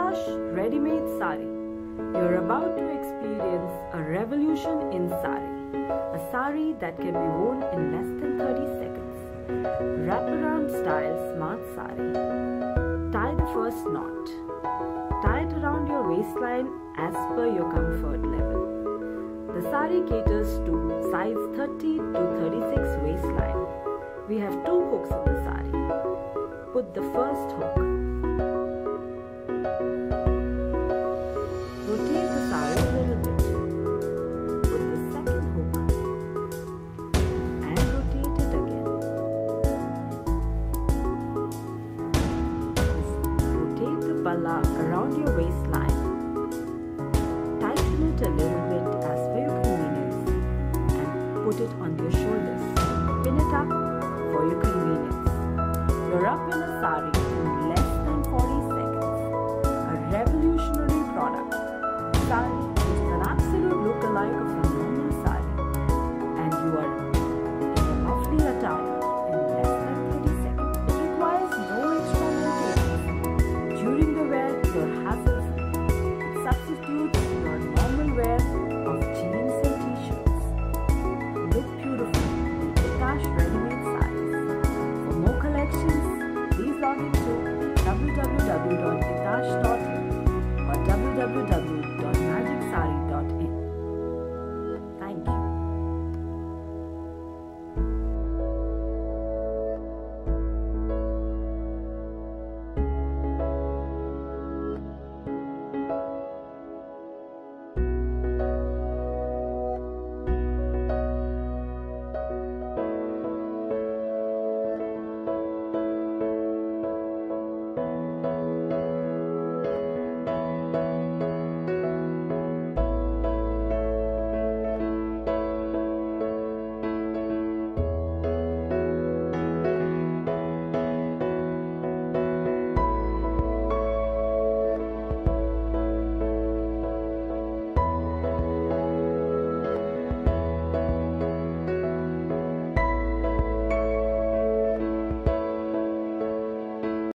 Etash ready-made saree. You're about to experience a revolution in saree. A saree that can be worn in less than 30 seconds. Wraparound style smart saree. Tie the first knot. Tie it around your waistline as per your comfort level. The saree caters to size 30 to 36 waistline. We have 2 hooks on the saree. Put the first hook. Rotate the saree a little bit. Put the second hook and rotate it again. Rotate the balla around your waistline. Tighten it a little bit as per your convenience and put it on your shoulders. Pin it up for your convenience. You're up in a saree.